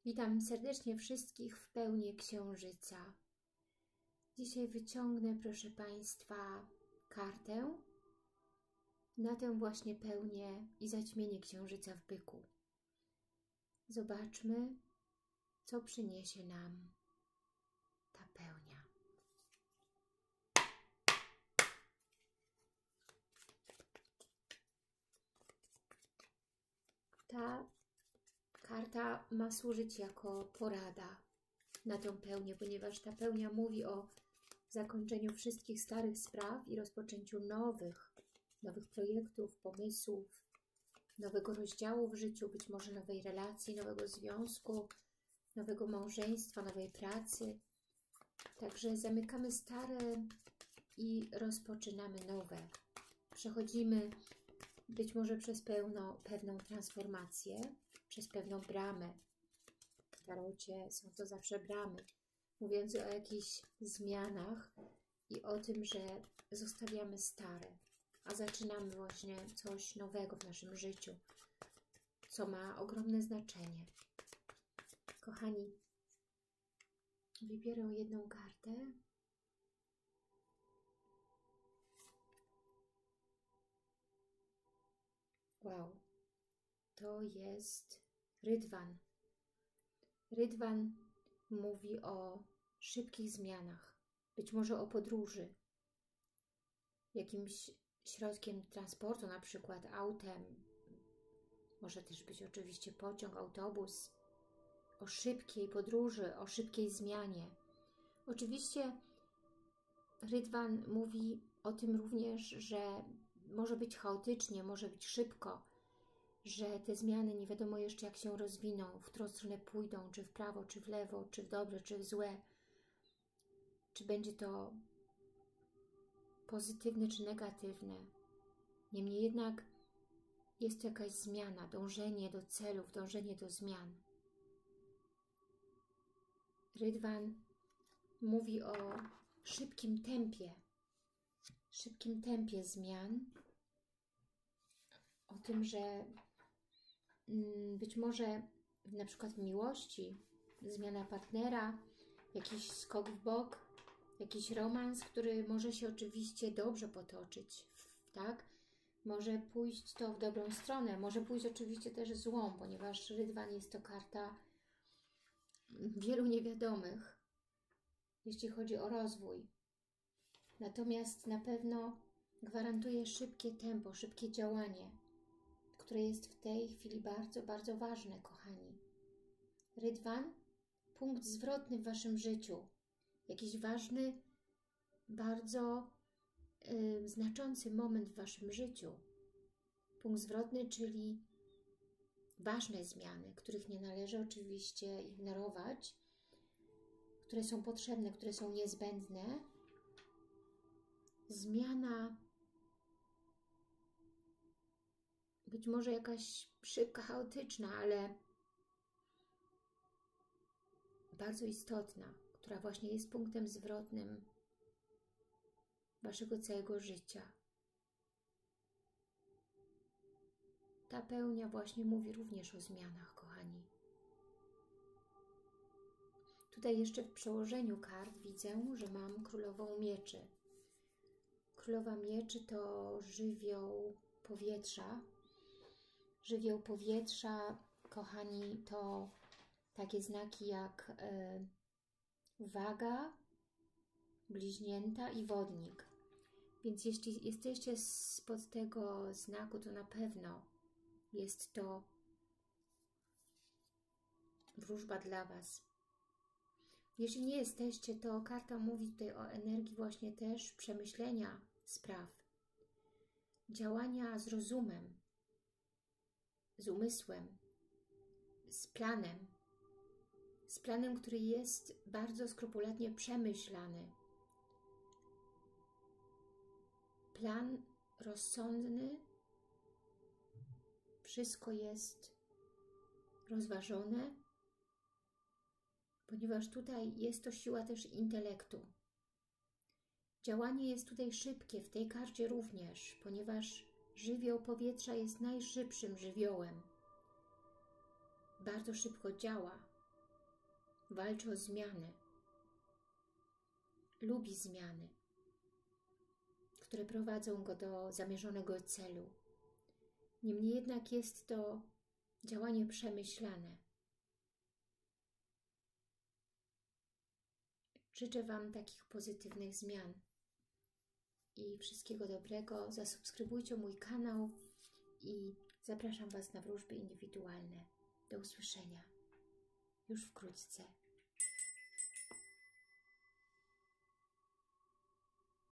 Witam serdecznie wszystkich w pełni Księżyca. Dzisiaj wyciągnę, proszę Państwa, kartę na tę właśnie pełnię i zaćmienie Księżyca w Byku. Zobaczmy, co przyniesie nam ta pełnia. Ta karta ma służyć jako porada na tę pełnię, ponieważ ta pełnia mówi o zakończeniu wszystkich starych spraw i rozpoczęciu nowych projektów, pomysłów, nowego rozdziału w życiu, być może nowej relacji, nowego związku, nowego małżeństwa, nowej pracy. Także zamykamy stare i rozpoczynamy nowe. Przechodzimy być może przez pewną transformację, przez pewną bramę. W tarocie są to zawsze bramy, mówiące o jakichś zmianach i o tym, że zostawiamy stare, a zaczynamy właśnie coś nowego w naszym życiu, co ma ogromne znaczenie. Kochani, wybierę jedną kartę. Wow, to jest Rydwan. Rydwan mówi o szybkich zmianach, być może o podróży, jakimś środkiem transportu, na przykład autem, może też być oczywiście pociąg, autobus, o szybkiej podróży, o szybkiej zmianie. Oczywiście Rydwan mówi o tym również, że może być chaotycznie, może być szybko, że te zmiany nie wiadomo jeszcze jak się rozwiną, w którą stronę pójdą, czy w prawo, czy w lewo, czy w dobre, czy w złe, czy będzie to pozytywne, czy negatywne. Niemniej jednak jest to jakaś zmiana, dążenie do celów, dążenie do zmian. Rydwan mówi o szybkim tempie zmian, o tym, że być może na przykład w miłości, zmiana partnera, jakiś skok w bok, jakiś romans, który może się oczywiście dobrze potoczyć, tak? Może pójść to w dobrą stronę, może pójść oczywiście też złą, ponieważ Rydwan jest to karta wielu niewiadomych, jeśli chodzi o rozwój. Natomiast na pewno gwarantuje szybkie tempo, szybkie działanie, które jest w tej chwili bardzo, bardzo ważne, kochani. Rydwan, punkt zwrotny w Waszym życiu. Jakiś ważny, bardzo znaczący moment w Waszym życiu. Punkt zwrotny, czyli ważne zmiany, których nie należy oczywiście ignorować, które są potrzebne, które są niezbędne. Zmiana być może jakaś szybka, chaotyczna, ale bardzo istotna, która właśnie jest punktem zwrotnym Waszego całego życia. Ta pełnia właśnie mówi również o zmianach, kochani. Tutaj jeszcze w przełożeniu kart widzę, że mam Królową Mieczy. Królowa Mieczy to żywioł powietrza. Żywioł powietrza, kochani, to takie znaki jak Waga, Bliźnięta i Wodnik. Więc jeśli jesteście spod tego znaku, to na pewno jest to wróżba dla Was. Jeśli nie jesteście, to karta mówi tutaj o energii właśnie też przemyślenia spraw, działania z rozumem, z umysłem, z planem, który jest bardzo skrupulatnie przemyślany. Plan rozsądny, wszystko jest rozważone, ponieważ tutaj jest to siła też intelektu. Działanie jest tutaj szybkie, w tej karcie również, ponieważ żywioł powietrza jest najszybszym żywiołem. Bardzo szybko działa, walczy o zmianę, lubi zmiany, które prowadzą go do zamierzonego celu. Niemniej jednak jest to działanie przemyślane. Życzę Wam takich pozytywnych zmian i wszystkiego dobrego. Zasubskrybujcie mój kanał i zapraszam Was na wróżby indywidualne. Do usłyszenia już wkrótce.